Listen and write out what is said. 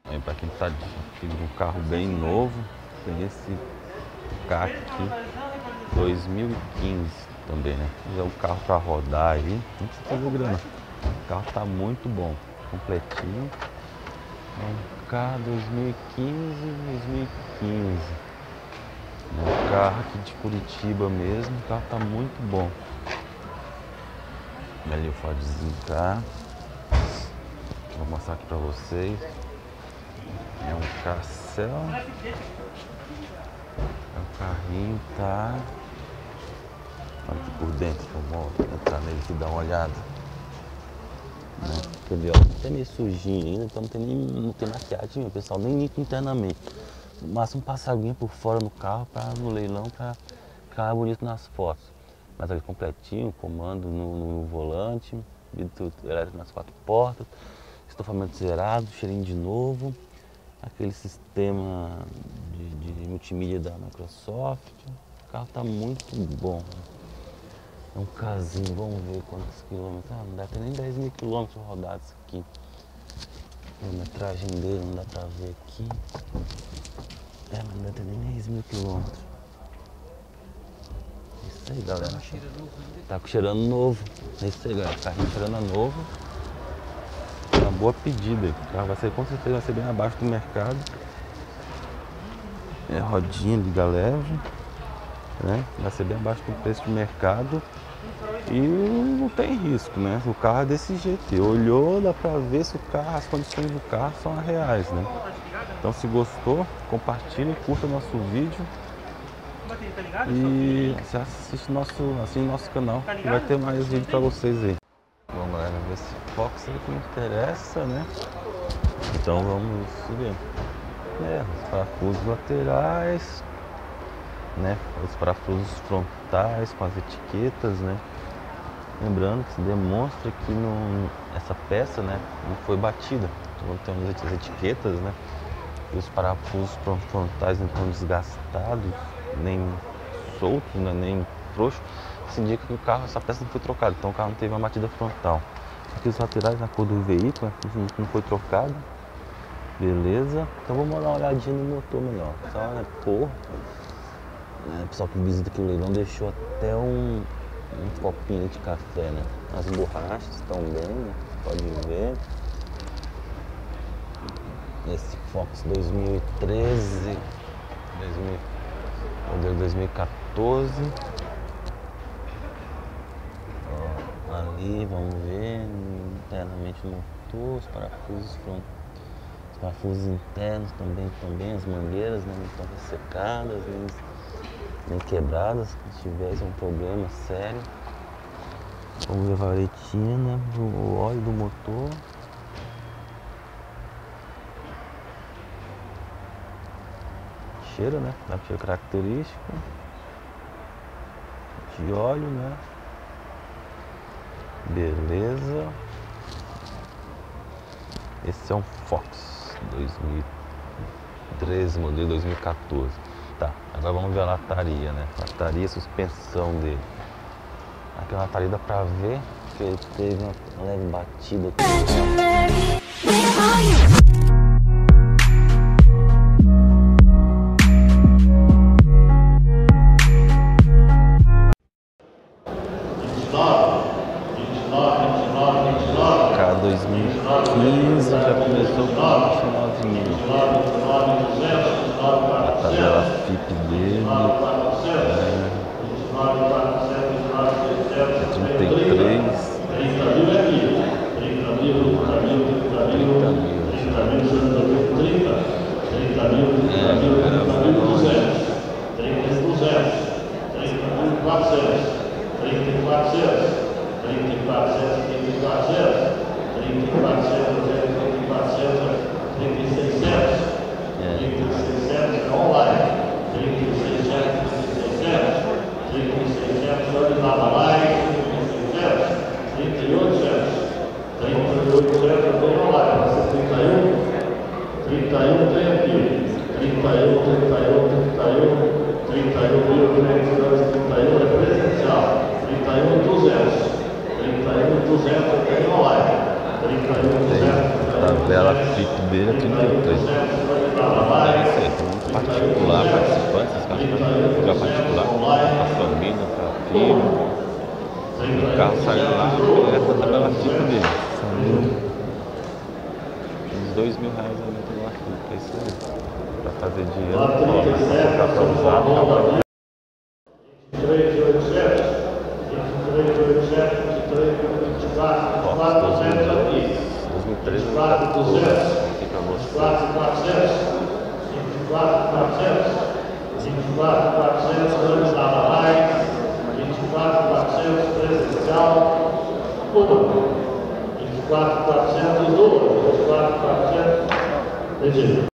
Aí para quem tá de um carro bem novo, tem esse carro aqui, 2015 também, né? Já o carro para rodar aí, não precisa fazer grana. O carro tá muito bom, completinho. É um carro 2015. É um carro aqui de Curitiba mesmo, o carro tá muito bom. Ali o Fordzinho cá. Vou mostrar aqui pra vocês. É um Carcel. É um carrinho, tá? Olha aqui por dentro, vamos entrar nele aqui e dar uma olhada. Né? Entendeu? Tá meio sujinho ainda, então não tem maquiagem, o pessoal nem limpa internamente. No máximo passa aguinha por fora no carro no leilão pra ficar bonito nas fotos. Mas ali completinho, comando no volante, vidro elétrico nas 4 portas, estofamento zerado, cheirinho de novo, aquele sistema de multimídia da Microsoft. O carro tá muito bom. É um casinho, vamos ver quantos quilômetros. Não dá até nem 10 mil quilômetros rodados aqui. A metragem dele não dá pra ver aqui. Mas não dá até nem 10 mil quilômetros. Isso aí, galera. Tá com cheirando novo. É isso aí, galera. Carrinho cheirando novo. Uma boa pedida. O carro vai ser, com certeza vai ser bem abaixo do mercado. É rodinha liga leve, né? Vai ser bem abaixo do preço de mercado. E não tem risco, né? O carro é desse jeito. Olhou, dá pra ver se o carro, as condições do carro são reais, né? Então se gostou, compartilhe, curta nosso vídeo. E você assiste nosso canal, que vai ter mais vídeo pra vocês aí. Vamos lá, ver esse Fox aí que me interessa, né? Então vamos ver. Os parafusos laterais, né? Os parafusos frontais com as etiquetas, né? Lembrando que se demonstra que essa peça, né, não foi batida. Então tem as etiquetas, né? E os parafusos frontais não estão desgastados, nem soltos, né, nem frouxos. Isso indica que o carro, essa peça não foi trocada, então o carro não teve uma batida frontal. Aqui os laterais na cor do veículo, né, não foi trocado. Beleza? Então vamos dar uma olhadinha no motor melhor. Só, né, porra. O pessoal que visita aqui o leilão deixou até um copinho de café, né? As borrachas estão bem, né? Pode ver. Esse Fox 2013, modelo 2014. Ó, ali, vamos ver internamente o motor, os parafusos internos também estão bem, as mangueiras, né, não estão ressecadas, nem quebradas. Se tivesse um problema sério, vamos ver a varetinha, né, o óleo do motor. Cheiro, né, dá pra cheiro característico de óleo, né. Beleza. Esse é um Fox 2013, modelo 2014. Tá, agora vamos ver a lataria, né? Lataria, suspensão dele. Aqui a lataria dá pra ver que ele teve uma leve batida aqui. Cá 2015 já começou com 29 mil. A tabela FIP dele é 33. 31.200 tem online. 31.200 103. Deve ser particular, participantes, para particular, para família, para filho. O carro saiu lá, essa tabela tipo dele. Saiu uns R$2.000 a meter no arquivo, é isso aí. Para fazer dinheiro, para colocar para usar, para 23.800, 2013, 2014, aqui para você. 24.400, anos da Bahia, 24.400, presencial, 24.400, 24.400,